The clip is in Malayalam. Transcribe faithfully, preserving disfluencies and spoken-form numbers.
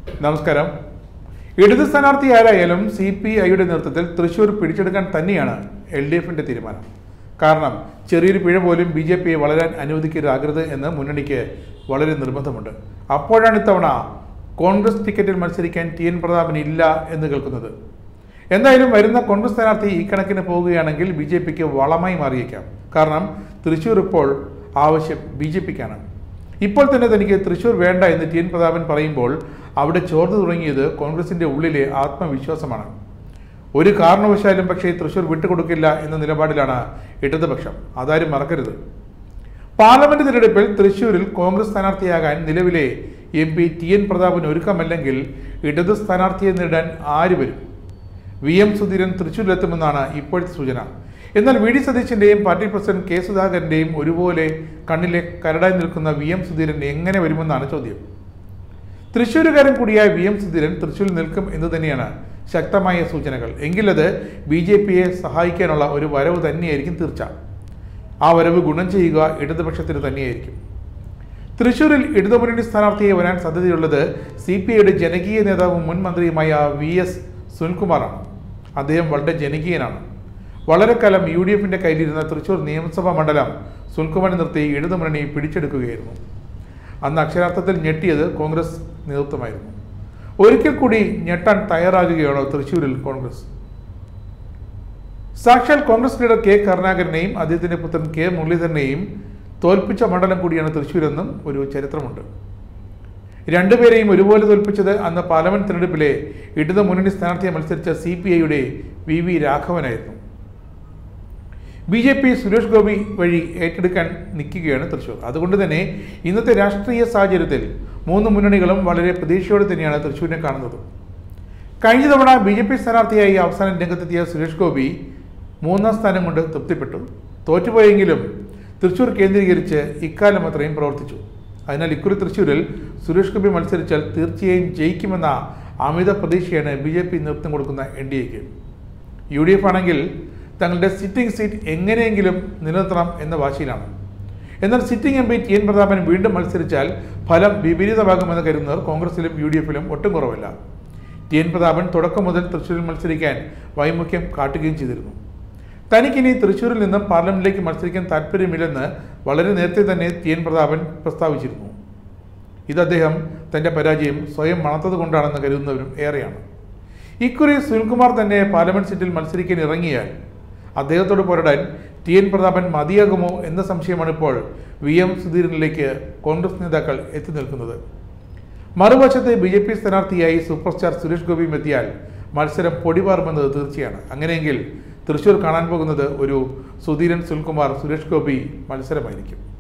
നമസ്കാരം. ഇടത് സ്ഥാനാർത്ഥി ആരായാലും സി പി ഐയുടെ നേതൃത്വത്തിൽ തൃശൂർ പിടിച്ചെടുക്കാൻ തന്നെയാണ് എൽ ഡി എഫിന്റെ തീരുമാനം. കാരണം ചെറിയൊരു പിഴ പോലും ബി ജെ പിയെ വളരാൻ അനുവദിക്കരുതാകരുത് എന്ന് മുന്നണിക്ക് വളരെ നിർബന്ധമുണ്ട്. അപ്പോഴാണ് ഇത്തവണ കോൺഗ്രസ് ടിക്കറ്റിൽ മത്സരിക്കാൻ ടി എൻ പ്രതാപൻ ഇല്ല എന്ന് കേൾക്കുന്നത്. എന്തായാലും വരുന്ന കോൺഗ്രസ് സ്ഥാനാർത്ഥി ഈ കണക്കിന് പോവുകയാണെങ്കിൽ ബി ജെ പിക്ക് വളമായി മാറിയേക്കാം. കാരണം തൃശൂർ ഇപ്പോൾ ആവശ്യം ബി ജെ പിക്കാണ്. ഇപ്പോൾ തന്നെ തനിക്ക് തൃശൂർ വേണ്ട എന്ന് ടി എൻ പ്രതാപൻ പറയുമ്പോൾ അവിടെ ചോർന്നു തുടങ്ങിയത് കോൺഗ്രസിന്റെ ഉള്ളിലെ ആത്മവിശ്വാസമാണ്. ഒരു കാരണവശാലും പക്ഷേ തൃശൂർ വിട്ടുകൊടുക്കില്ല എന്ന നിലപാടിലാണ് ഇടതുപക്ഷം. അതാരും മറക്കരുത്. പാർലമെന്റ് തിരഞ്ഞെടുപ്പിൽ തൃശൂരിൽ കോൺഗ്രസ് സ്ഥാനാർത്ഥിയാകാൻ നിലവിലെ M P T N Prathapan ഒരുക്കമല്ലെങ്കിൽ ഇടത് സ്ഥാനാർത്ഥിയെ നേടാൻ ആര് വരും? വി എം സുധീരൻ തൃശൂരിലെത്തുമെന്നാണ് ഇപ്പോഴത്തെ സൂചന. എന്നാൽ വി ഡി സതീശന്റെയും പാർട്ടി പ്രസിഡന്റ് കെ സുധാകരന്റെയും ഒരുപോലെ കണ്ണിലെ കരടായി നിൽക്കുന്ന വി എം സുധീരൻ എങ്ങനെ വരുമെന്നാണ് ചോദ്യം. തൃശ്ശൂരുകാരൻ കൂടിയായ വി എം സുധീരൻ തൃശ്ശൂരിൽ നിൽക്കും എന്ന് തന്നെയാണ് ശക്തമായ സൂചനകൾ. എങ്കിലത് ബി ജെ പിയെ സഹായിക്കാനുള്ള ഒരു വരവ് തന്നെയായിരിക്കും തീർച്ച. ആ വരവ് ഗുണം ചെയ്യുക ഇടതുപക്ഷത്തിന് തന്നെയായിരിക്കും. തൃശ്ശൂരിൽ ഇടതുമുന്നണി സ്ഥാനാർത്ഥിയെ വരാൻ സാധ്യതയുള്ളത് സി പി ഐയുടെ ജനകീയ നേതാവും മുൻ മന്ത്രിയുമായ വി എസ് സുനിൽകുമാറാണ്. അദ്ദേഹം വളരെ ജനകീയനാണ്. വളരെ കാലം യു ഡി എഫിന്റെ കയ്യിലിരുന്ന തൃശ്ശൂർ നിയമസഭാ മണ്ഡലം സുനിൽകുമാറിനെ നിർത്തി ഇടതുമുന്നണി പിടിച്ചെടുക്കുകയായിരുന്നു. അന്ന് അക്ഷരാർത്ഥത്തിൽ ഞെട്ടിയത് കോൺഗ്രസ് നേതൃത്വമായിരുന്നു. ഒരിക്കൽ കൂടി ഞെട്ടാൻ തയ്യാറാകുകയാണോ തൃശ്ശൂരിൽ കോൺഗ്രസ്? സാക്ഷാൽ കോൺഗ്രസ് ലീഡർ കെ കരുണാകരനെയും അദ്ദേഹത്തിന്റെ പുത്രൻ കെ മുരളീധരനെയും തോൽപ്പിച്ച മണ്ഡലം കൂടിയാണ് തൃശ്ശൂരെന്നും ഒരു ചരിത്രമുണ്ട്. രണ്ടുപേരെയും ഒരുപോലെ തോൽപ്പിച്ചത് അന്ന് പാർലമെന്റ് തെരഞ്ഞെടുപ്പിലെ ഇടതു മുന്നണി സ്ഥാനാർത്ഥിയെ മത്സരിച്ച സി പി ഐയുടെ വി വി രാഘവനായിരുന്നു. B J P Suresh Gopi വഴി ഏറ്റെടുക്കാൻ നിൽക്കുകയാണ് തൃശ്ശൂർ. അതുകൊണ്ട് തന്നെ ഇന്നത്തെ രാഷ്ട്രീയ സാഹചര്യത്തിൽ മൂന്ന് മുന്നണികളും വളരെ പ്രതീക്ഷയോടെ തന്നെയാണ് തൃശ്ശൂരിനെ കാണുന്നത്. കഴിഞ്ഞ തവണ ബി ജെ പി സ്ഥാനാർത്ഥിയായി അവസാനം രംഗത്തെത്തിയ സുരേഷ് ഗോപി മൂന്നാം സ്ഥാനം കൊണ്ട് തൃപ്തിപ്പെട്ടു. തോറ്റുപോയെങ്കിലും തൃശ്ശൂർ കേന്ദ്രീകരിച്ച് ഇക്കാലം അത്രയും പ്രവർത്തിച്ചു. അതിനാൽ ഇക്കുറി തൃശ്ശൂരിൽ സുരേഷ് ഗോപി മത്സരിച്ചാൽ തീർച്ചയായും ജയിക്കുമെന്ന അമിത പ്രതീക്ഷയാണ് ബി ജെ പി നേതൃത്വം കൊടുക്കുന്ന എൻ ഡി എക്ക്. യു ഡി എഫ് ആണെങ്കിൽ തങ്ങളുടെ സിറ്റിംഗ് സീറ്റ് എങ്ങനെയെങ്കിലും നിലനിർത്തണം എന്ന വാശിയിലാണ്. എന്നാൽ sitting M P T N Prathapan വീണ്ടും മത്സരിച്ചാൽ ഫലം വിപരീതമാകുമെന്ന് കരുതുന്നവർ കോൺഗ്രസിലും യു ഡി എഫിലും ഒട്ടും കുറവല്ല. ടി എൻ പ്രതാപൻ തുടക്കം മുതൽ തൃശ്ശൂരിൽ മത്സരിക്കാൻ വൈമുഖ്യം കാട്ടുകയും ചെയ്തിരുന്നു. തനിക്കിനി തൃശ്ശൂരിൽ നിന്നും പാർലമെന്റിലേക്ക് മത്സരിക്കാൻ താല്പര്യമില്ലെന്ന് വളരെ നേരത്തെ തന്നെ ടി എൻ പ്രതാപൻ പ്രസ്താവിച്ചിരുന്നു. ഇത് അദ്ദേഹം തന്റെ പരാജയം സ്വയം മണത്തത് കൊണ്ടാണെന്ന് കരുതുന്നവരും ഏറെയാണ്. ഇക്കുറി സുനിൽകുമാർ തന്നെ പാർലമെന്റ് സീറ്റിൽ മത്സരിക്കാൻ ഇറങ്ങിയാൽ അദ്ദേഹത്തോട് പോരാടാൻ ടി എൻ പ്രതാപൻ മതിയാകുമോ എന്ന സംശയമാണ് ഇപ്പോൾ വി എം സുധീരനിലേക്ക് കോൺഗ്രസ് നേതാക്കൾ എത്തി നിൽക്കുന്നത്. മറുവശത്ത് ബി ജെ പി സ്ഥാനാർത്ഥിയായി സൂപ്പർ സ്റ്റാർ സുരേഷ് ഗോപിയും എത്തിയാൽ മത്സരം പൊടിപാറുമെന്നത് തീർച്ചയാണ്. അങ്ങനെയെങ്കിൽ തൃശ്ശൂർ കാണാൻ പോകുന്നത് ഒരു സുധീരൻ സുനിൽകുമാർ സുരേഷ് ഗോപി മത്സരമായിരിക്കും.